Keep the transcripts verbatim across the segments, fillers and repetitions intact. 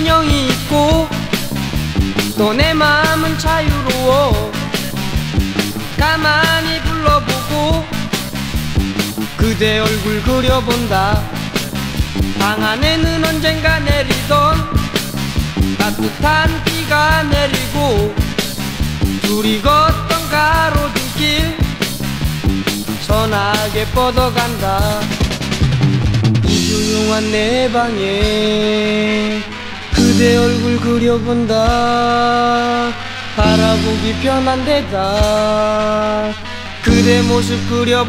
인형이 있고 또 내 마음은 자유로워. 가만히 불러보고 그대 얼굴 그려본다. 방 안에는 언젠가 내리던 따뜻한 비가 내리고 둘이 걷던 가로등길 선하게 뻗어간다. 이 조용한 내 방에 그대 얼굴 그려본다. 바라보기 편한 데다 그대 모습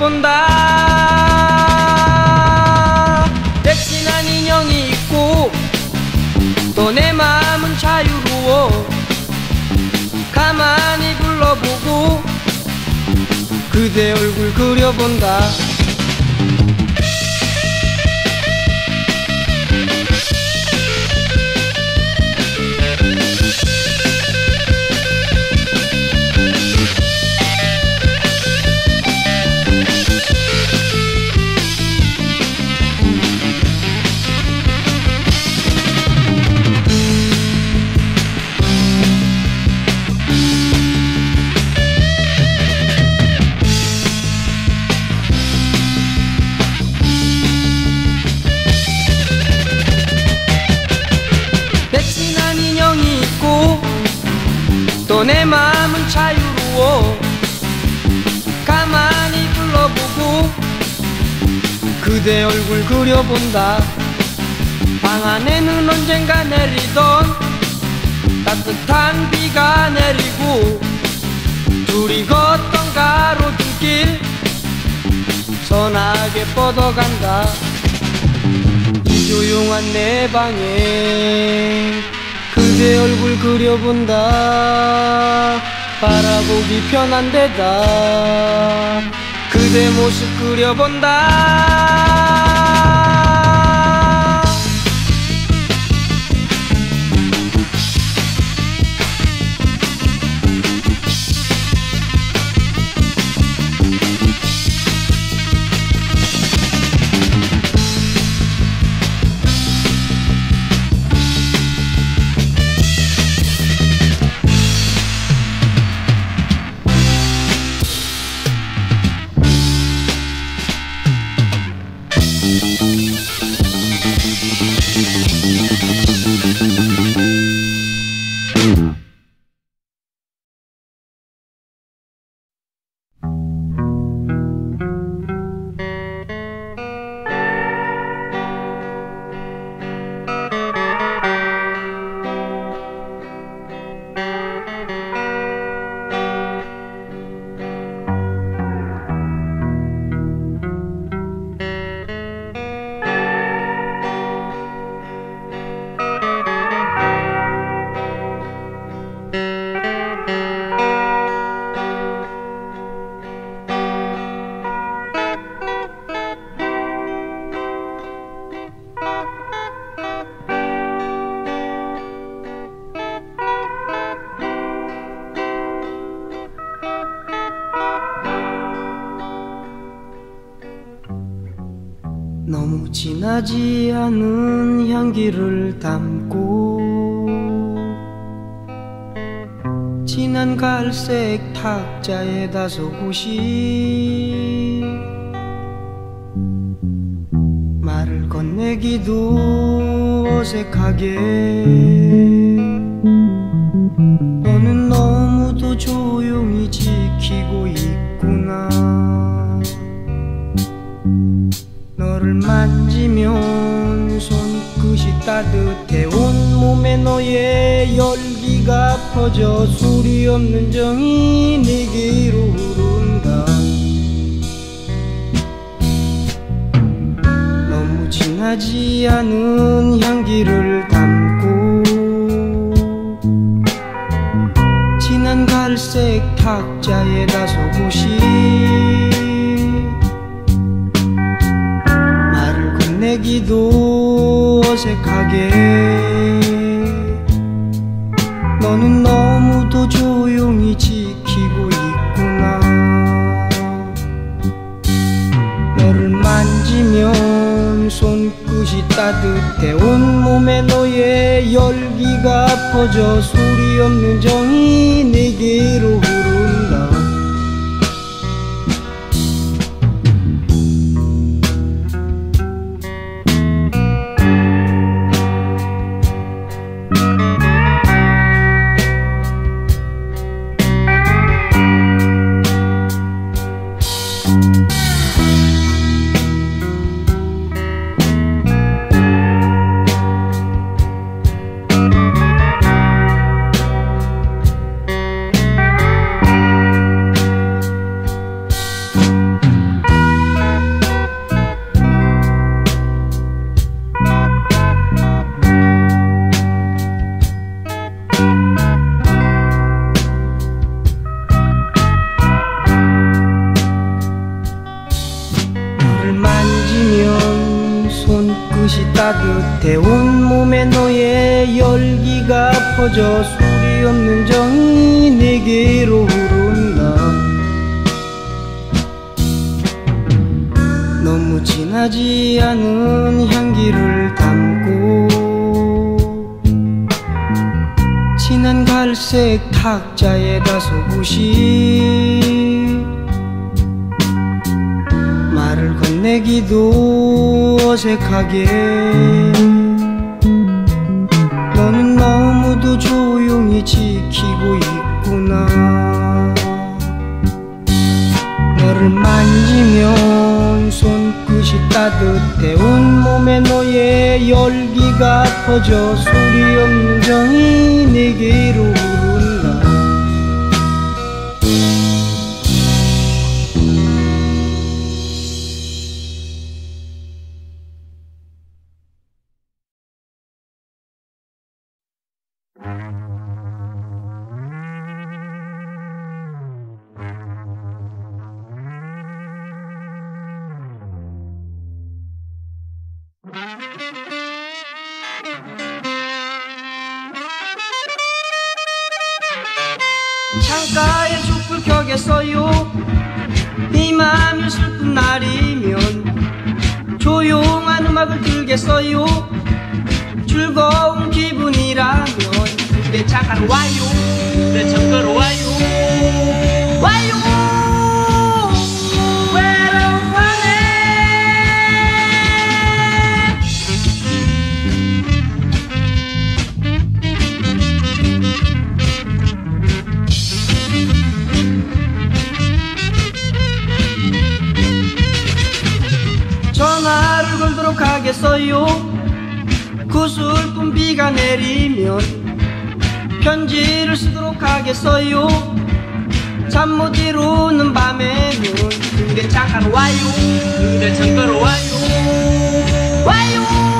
그려본다. 백신한 인형이 있고 또 내 마음은 자유로워. 가만히 불러보고 그대 얼굴 그려본다. 또 내 마음은 자유로워. 가만히 불러보고 그대 얼굴 그려본다. 방 안에는 언젠가 내리던 따뜻한 비가 내리고 둘이 걷던 가로등길 선하게 뻗어간다. 이 조용한 내 방에 그대 얼굴 그려본다. 바라보기 편한 데다 그대 모습 그려본다. 너무 진하지 않은 향기를 담고 진한 갈색 탁자에 다소곳이 말을 건네기도 어색하게 너는 너무도 조용히 지키고 있구나. 너를 만지면 손끝이 따뜻해 온몸에 너의 열기가 퍼져 소리 없는 정이 내게로 흐른다. 너무 진하지 않은 향기를 담고 진한 갈색 탁자에 다소곳이 내기도 어색하게 너는 너무도 조용히 지키고 있구나. 너를 만지면 손끝이 따뜻해 온몸에 너의 열기가 퍼져 소리 없는 정이 내게로 흐른다. 손끝이 따뜻해 온몸에 너의 열기가 퍼져 소리 없는 정이 내게로 흐른다. 너무 진하지 않은 향기를 담고 진한 갈색 탁자에다 서고시 말을 건네기도 어색하게 너는 너무도 조용히 지키고 있구나. 너를 만지면 손끝이 따뜻해 온몸에 너의 열기가 퍼져 소리 없는 정이 내게로 흐른다. 창가에 촛불 켜겠어요. 이 맘이 슬픈 날이면 조용한 음악을 들겠어요. 즐거운 기분이라면 내 창가로 와요. 내 창가로 와요. 와요. 전화를 걸도록 하겠어요. 그 슬픈 비가 내리면 편지를 쓰도록 하겠어요. 잠 못 이루는 밤에는 그대 창가로 와요. 그대 창가로 와요. 와요.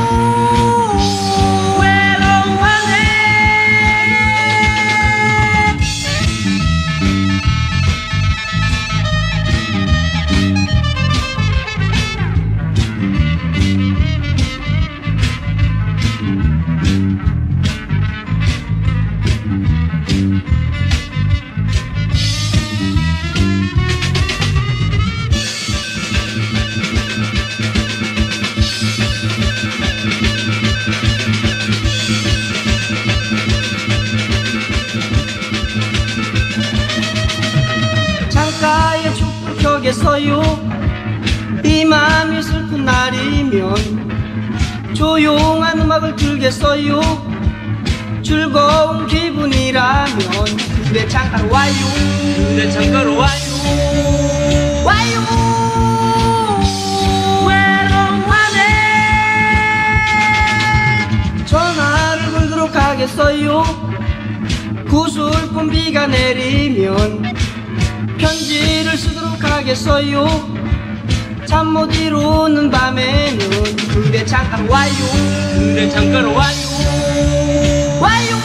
창가에 촛불 켜겠어요. 이 맘이 슬픈 날이면 조용한 음악을 들겠어요. 즐거운 기분이라면 그대 창가로 와요. 그대 창가로 와요. 와요. 외로워하네. 전화를 걸도록 하겠어요. 그 슬픈 비가 내리면 편지를 쓰도록 하겠어요. 잠 못 이루는 밤에는 그대 창가로 와요. 그대 창가로 와요. 와요.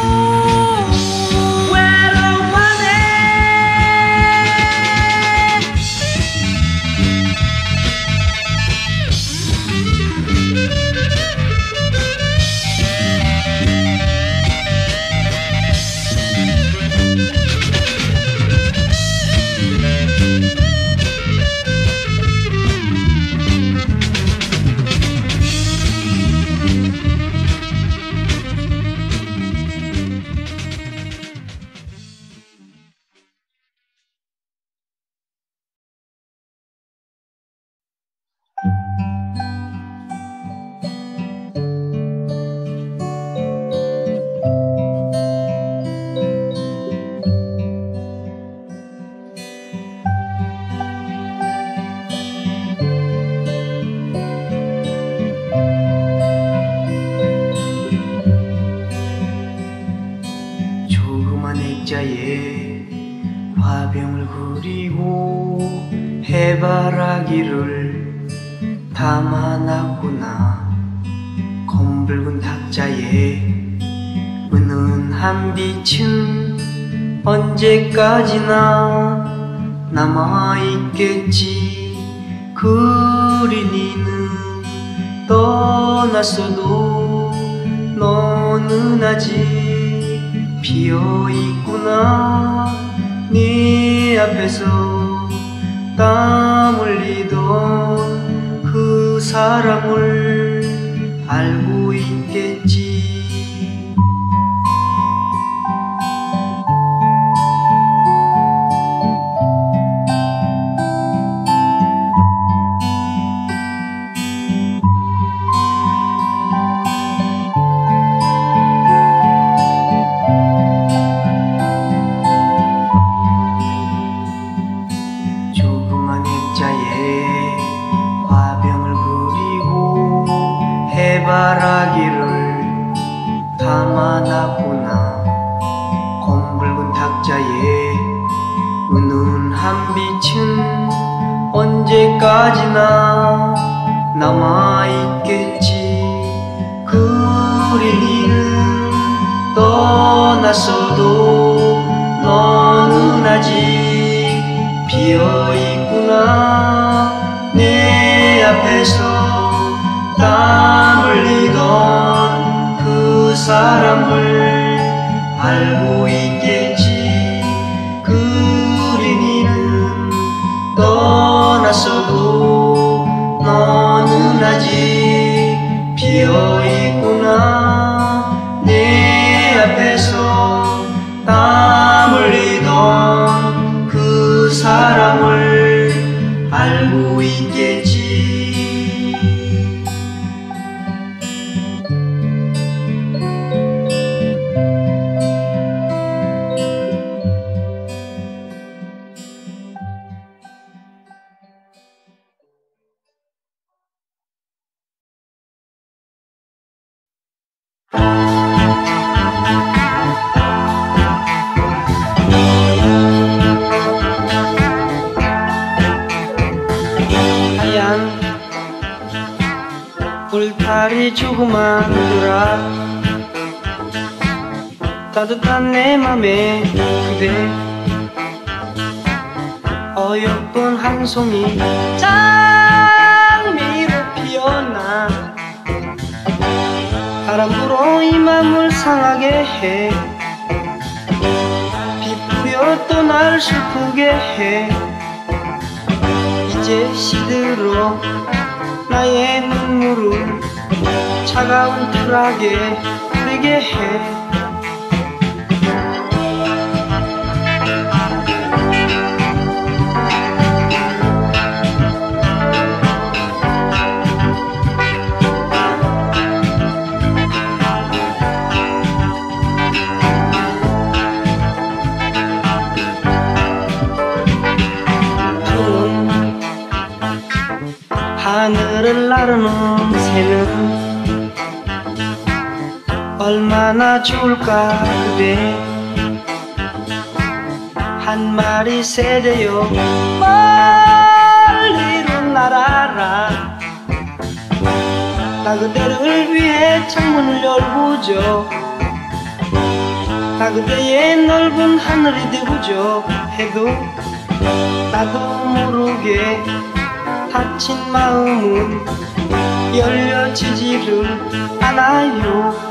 외로워하네. 해바라기를 담아놨구나. 검붉은 탁자에 은은한 빛은 언제까지나 남아있겠지. 그린이는 떠났어도 너는 아직 피어있구나. 네 앞에서 땀 흘리던 그 사람을 알고 있겠지. 화병을 그리고 해바라기를 담아놨구나. 검붉은 탁자에 은은한 빛은 언제까지나 남아있겠지. 그린이는 떠났어도 너는 아직 비어있구나. 내 앞에서 땀 흘리던 그 사람을 알고 있겠지. 그린이는 떠났어도 너는 아직 비어있구나. 내 앞에서 땀 흘리던 그 사람을 알고 있겠지. 울타리 조그만들아 따뜻한 내 맘에 그대 어여쁜 한 송이 장미로 피어나 바람 불어 이 맘을 상하게 해. 비 뿌려 또 날 슬프게 해. 이제 시들어 나의 눈물을 차가운 풀하게 흐르게 해. 하늘을 나르는 새는 얼마나 좋을까. 그대 한 마리 새 되어 멀리로 날아라. 나 그대를 위해 창문을 열고죠. 나 그대의 넓은 하늘이 되고죠. 해도 나도 모르게 다친 마음은 열려지지를 않아요.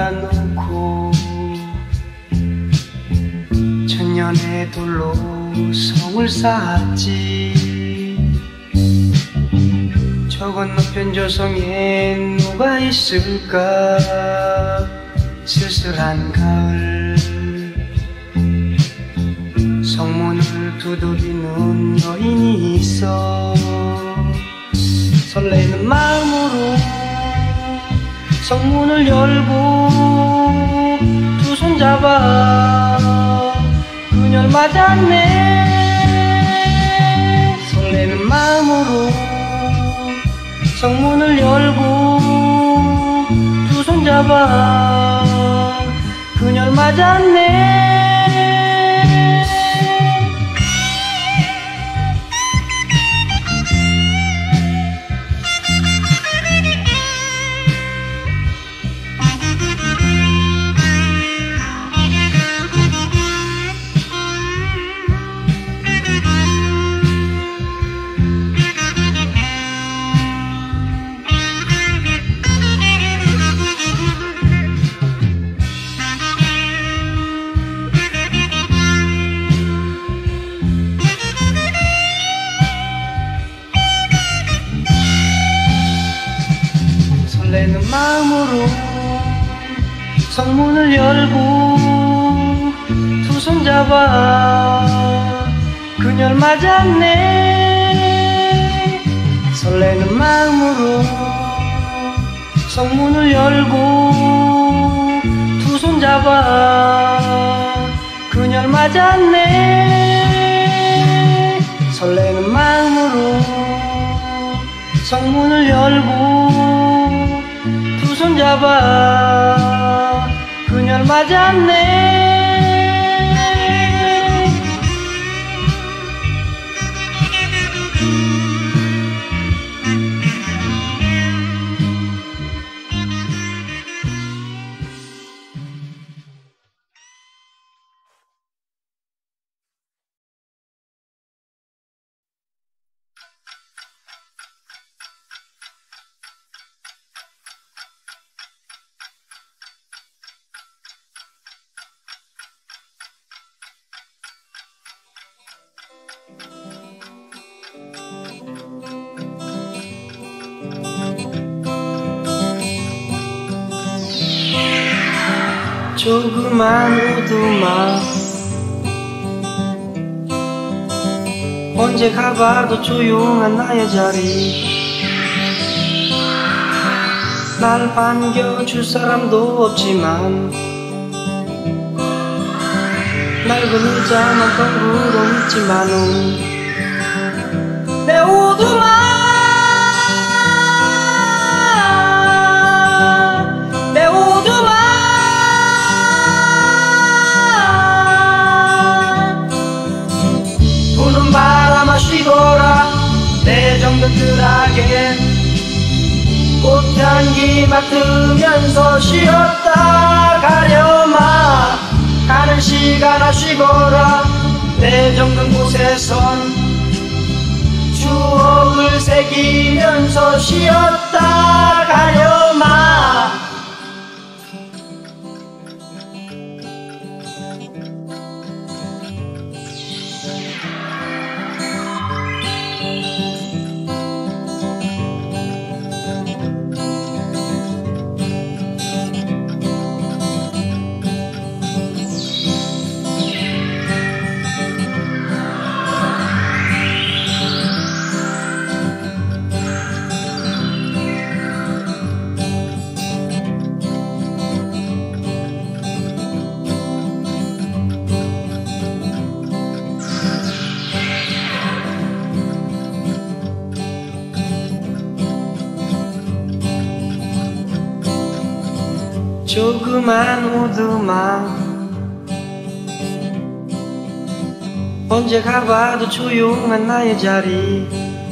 놓고 천년의 돌로 성을 쌓았지. 저 건너편 조성에 누가 있을까. 쓸쓸한 가을 성문을 두드리는 여인이 있어. 설레는 마음으로 성문을 열고 두 손 잡아 그녀를 맞았네. 설레는 마음으로 성문을 열고 두 손 잡아 그녀를 맞았네. 설레는 마음으로 성문을 열고 두 손 잡아 그녀를 맞았네. 설레는 마음으로 성문을 열고 두 손 잡아 그녀를 맞았네. 설레는 마음으로 성문을 열고 두 손 잡아 그녀를 맞았네. 조그만 오두막 언제 가봐도 조용한 나의 자리. 날 반겨줄 사람도 없지만 낡은 의자만 덩그러 있지만은 내 오두막 쉬거라 내 정든들하게 꽃향기 맡으면서 쉬었다 가려마. 가는 시간아 쉬거라 내 정든 곳에선 추억을 새기면서 쉬었다 가려마. 조그만 오두막 언제 가봐도 조용한 나의 자리.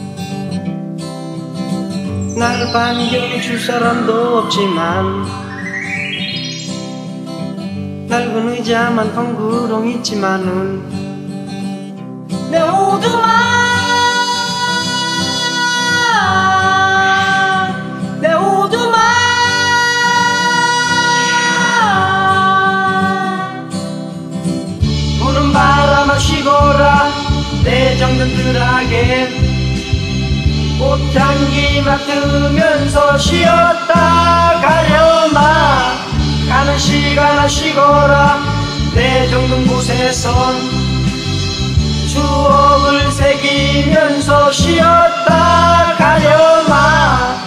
날 반겨줄 사람도 없지만 낡은 의자만 덩그렁 있지만은 내 오두막 내 오두막 끈끈끈하게 꽃향기 맡으면서 쉬었다 가려마. 가는 시간아 쉬거라. 내 정든 곳에선 추억을 새기면서 쉬었다 가려마.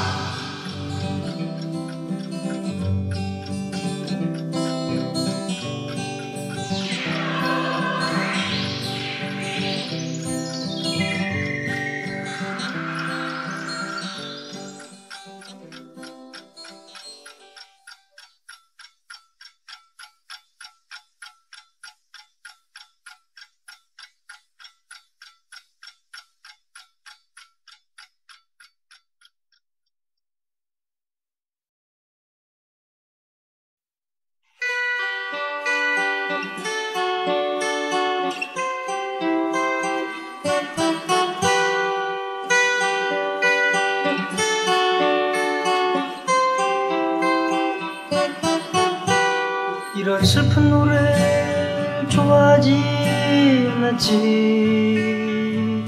이런 슬픈 노래를 좋아하지 않았지.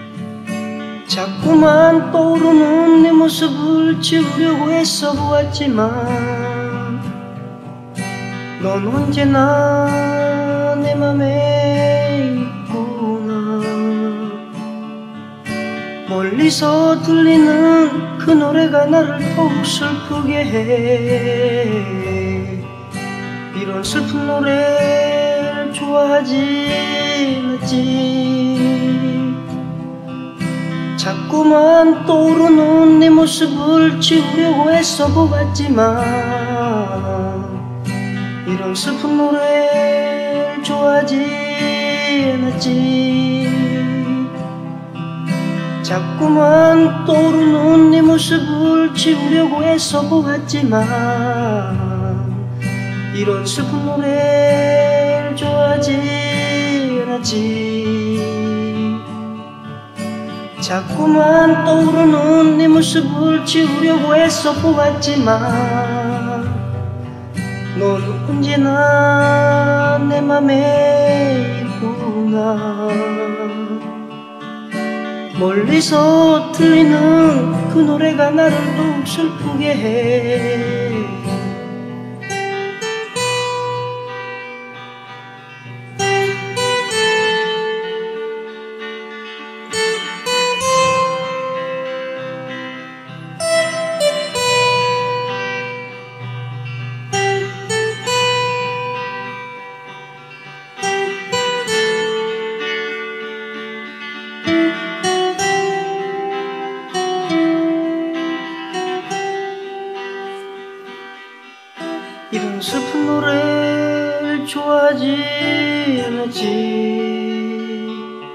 자꾸만 떠오르는 내 모습을 지우려고 애써 보았지만 넌 언제나 내 맘에 있구나. 멀리서 들리는 그 노래가 나를 더욱 슬프게 해. 이런 슬픈 노래를 좋아하지 않았지. 자꾸만 떠오르는 내 모습을 지우려고 애써 보았지만 이런 슬픈 노래를 좋아하지 않았지. 자꾸만 떠오르는 내 모습을 지우려고 애써 보았지만 이런 슬픈 노래를 좋아하지 않았지. 자꾸만 떠오르는 내 모습을 지우려고 애써 보았지만 넌 언제나 내 맘에 있구나. 멀리서 들리는 그 노래가 나를 더욱 슬프게 해. 이런 슬픈 노래를 좋아하지 않았지.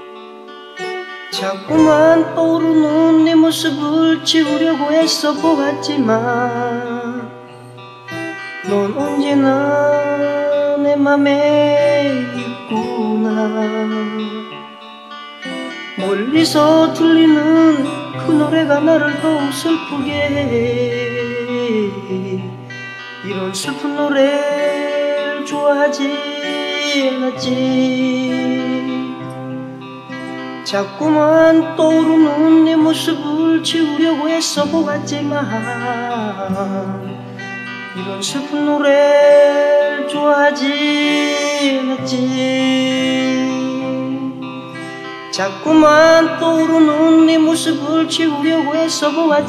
자꾸만 떠오르는 내 모습을 지우려고 애써 보았지만 넌 언제나 내 맘에 있구나. 멀리서 들리는 그 노래가 나를 더욱 슬프게 해. 이런 슬픈 노래를 좋아하지 않았지. 자꾸만 떠오르는 내 모습을 지우려고 애써 보았지만 이런 슬픈 노래를 좋아하지 않았지. 자꾸만 떠오르는 내 모습을 지우려고 애써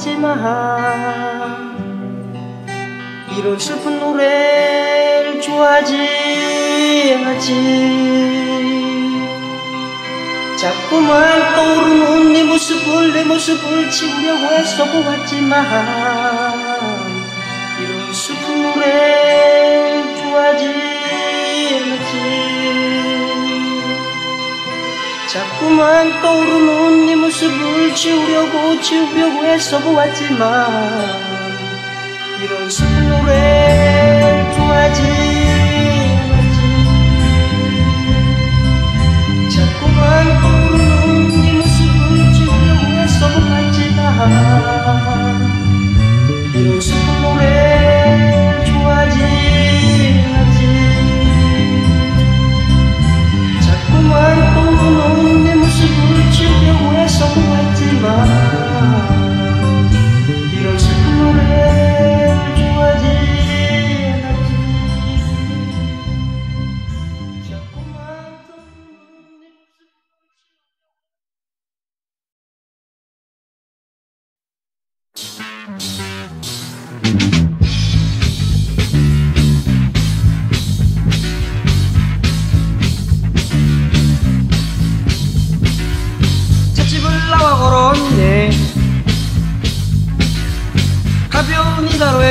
보았지만 이런 슬픈 노래를 좋아하지 않았지. 자꾸만 떠오르는 내 모습을 내 모습을 지우려고 애써 보았지만 이런 슬픈 노래를 좋아하지 않았지. 자꾸만 떠오르는 네 모습을 지우려고 지우려고 애써 보았지만 이런 슬픈 노래를 좋아하지 않았지. 자꾸만 떠오르는 네 모습을 지우려고 애써 보았지만 이런 슬픈 노래를 좋아하지 않았지. 자꾸만 떠오르는 내 모습을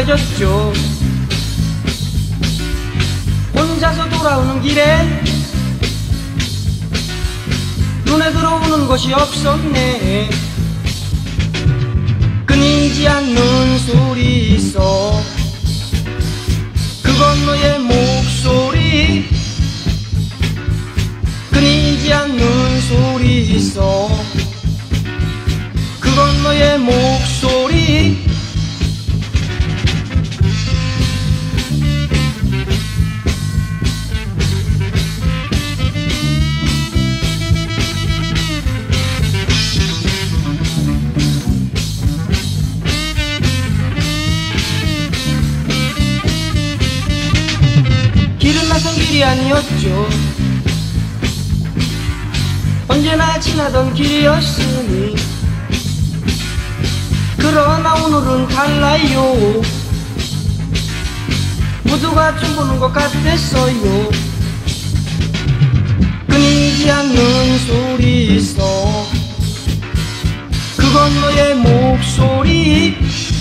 해줬죠. 혼자서 돌아오는 길에 눈에 들어오는 것이 없었네. 끊이지 않는 소리 있어. 그건 너의 목소리. 끊이지 않는 소리 있어. 그건 너의 목소리. 길은 낯선 길이 아니었죠. 언제나 지나던 길이었으니. 그러나 오늘은 달라요. 모두가 좀 보는 것 같았어요. 끊이지 않는 소리 있어. 그건 너의 목소리.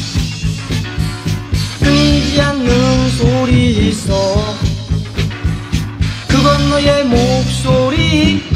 끊이지 않는 소리 있어. 그건 너의 목소리.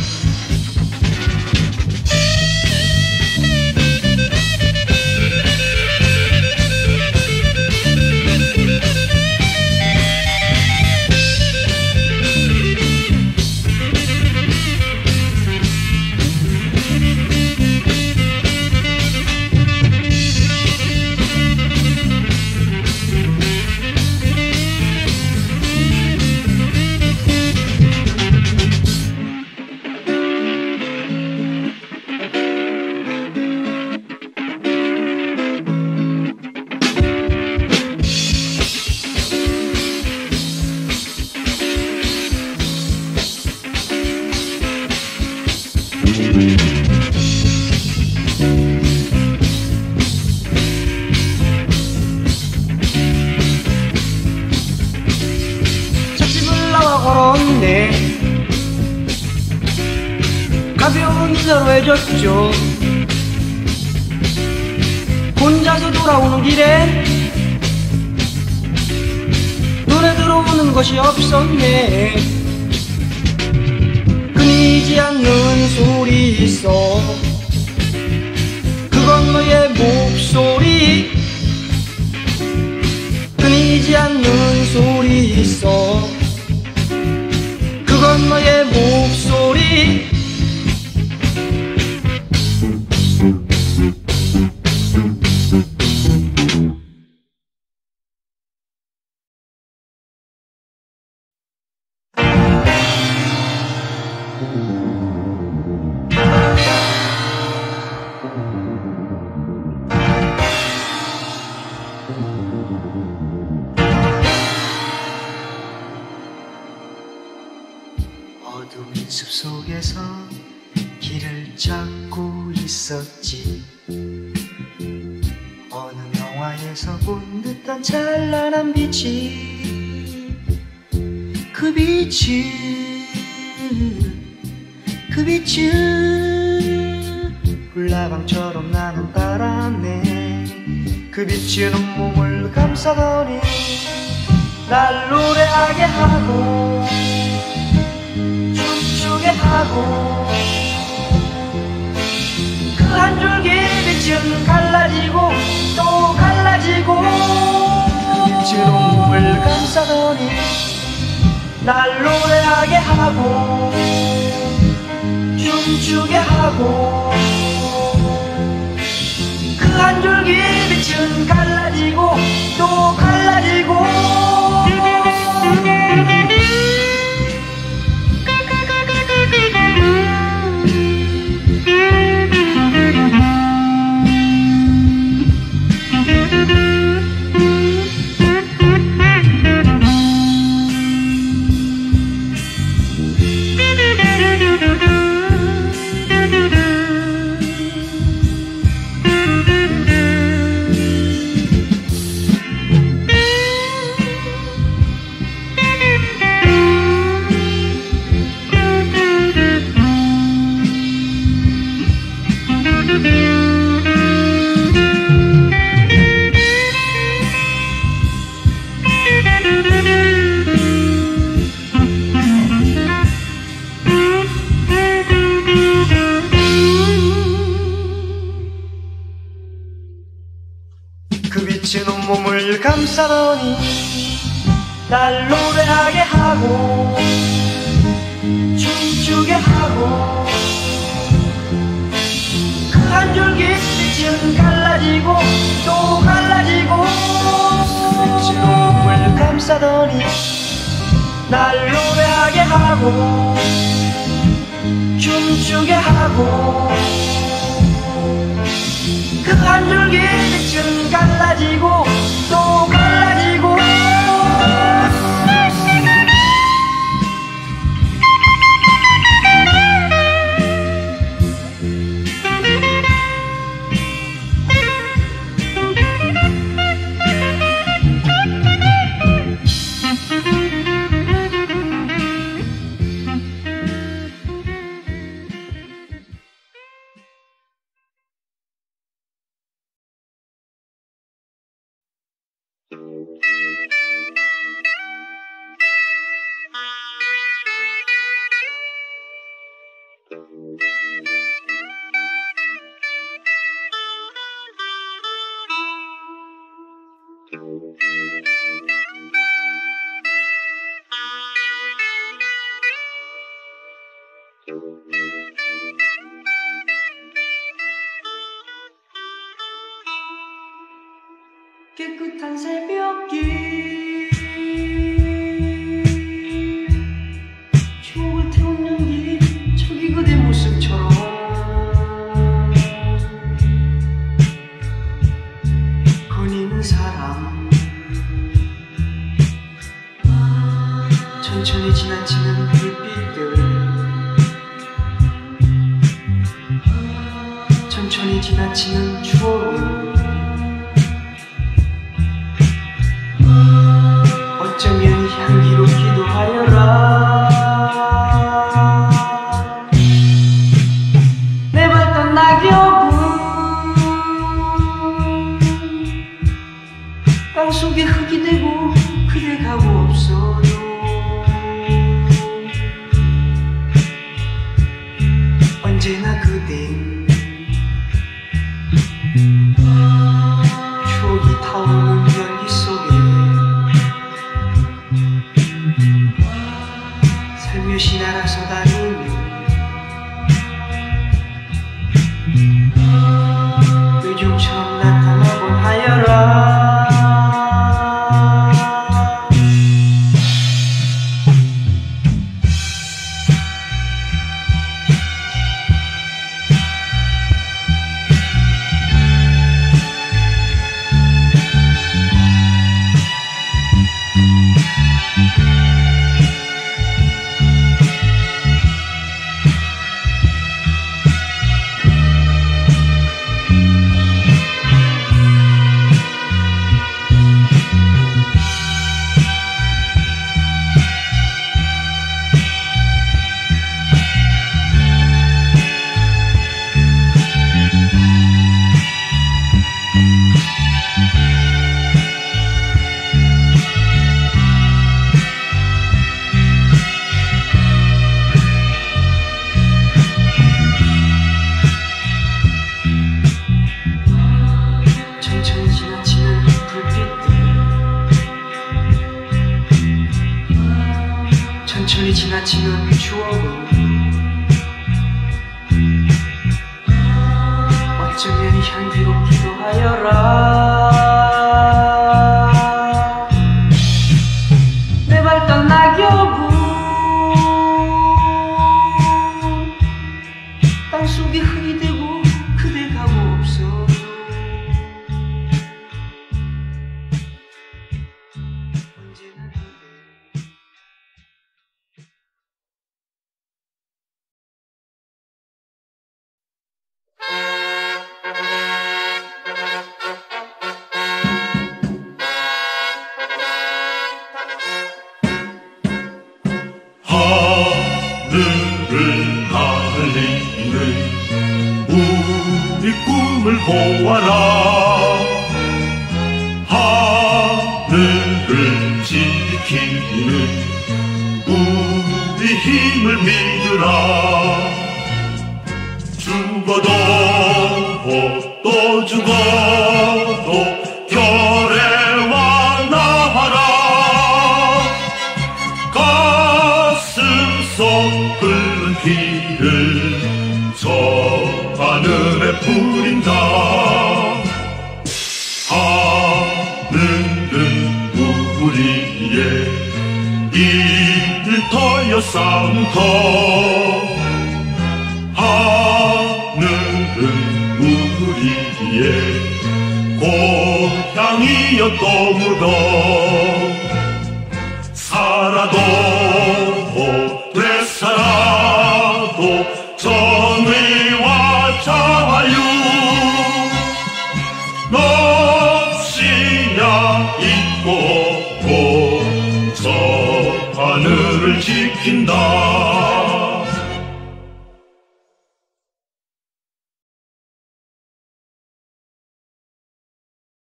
찻집을 나와 걸었네. 가벼운 인사로 해줬죠. 혼자서 돌아오는 길에 눈에 들어오는 것이 없었네. 끊이지 않는 소리 있어. 그건 너의 목소리. 끊이지 않는 소리 있어. 그건 너의 목소리. 어두운 숲속에서 길을 찾고 있었지. 어느 영화에서 본 듯한 찬란한 빛이, 그 빛은 그 빛은 불나방처럼 나는 바람에 그 빛은 온몸을 감싸더니 날 노래하게 하고 춤추게 하고, 그 한 줄기 빛은 갈라지고 또 갈라지고, 빛은 온몸을 감싸더니 날 노래하게 하고 춤추게 하고, 그 한 줄기 빛은 갈라지고 또 갈라지고. 감싸더니 날 노래하게 하고 춤추게 하고 그 한 줄기 빛은 갈라지고 또 갈라지고 눈물 감싸더니 날 노래하게 하고 춤추게 하고 그 한 줄기 빛은 갈라지고 또 갈라지고 깨끗한 새벽길 추억을 태운 연기 저기 그대 모습처럼 거니는 사람 천천히 지나치는 불빛들 천천히 지나치는 추억을 어쩌면 향기롭기도 하여라 내 봤던 낙엽은 땅속에 흙이 되고 그대 가고 없어도 언제나 그댄 추억이 타오르는 연기 속에 살며시 날아서 다니는 요즘처럼 나타나곤 하여라 천천히 지나치는 불빛들 천천히 지나치는 추억은 어쩌면 향기롭기도 하여라 내 밟던 낙엽은 땅속에 흙이 되고 그대 가고 없어 하늘을 날리는 우리 꿈을 보아라 하늘을 지키는 우리 힘을 믿으라 죽어도 또 죽어도 결의와 나 속 흐른 피를 저 하늘에 뿌린다. 하늘은 우리의 일터여 싸움터. 하늘은 우리의 고향이여 또 묻어. 살아도 되살아도 정의와 자유 넋이야 있고 저 하늘을 지킨다.